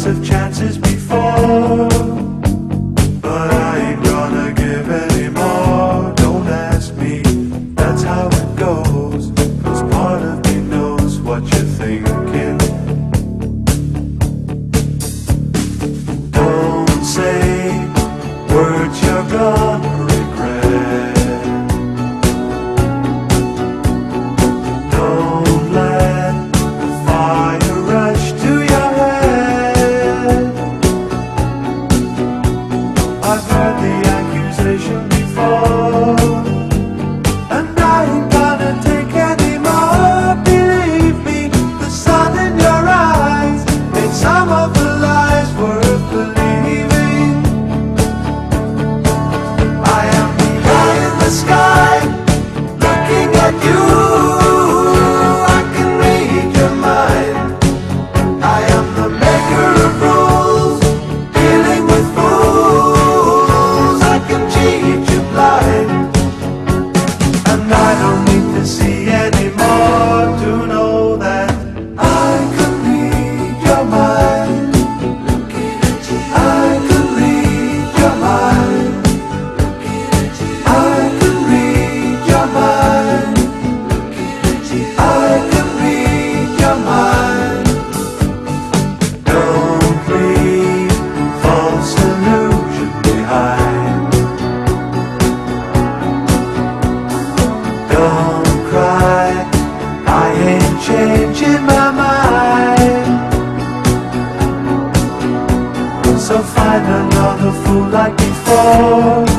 lots of chances before, but I ain't gonna give any more. Don't ask me, that's how it goes, 'cause part of me knows what you're thinking. Don't say words you're gonna regret. Don't let the fire rush to your head. I've heard the accusation before, and I ain't gonna take any more. Believe me, the sun in your eyes made some of the lies worth believing. I am the eye in the sky, looking at you. I can read your mind. I am the maker of rules, dealing with fools. I can cheat you blind, and I don't need to see anymore to know that I can read your mind. I can read your mind. I can read your mind. I can read your mind. Don't leave false illusion behind. Don't cry, I ain't changing my mind. So find another fool like before.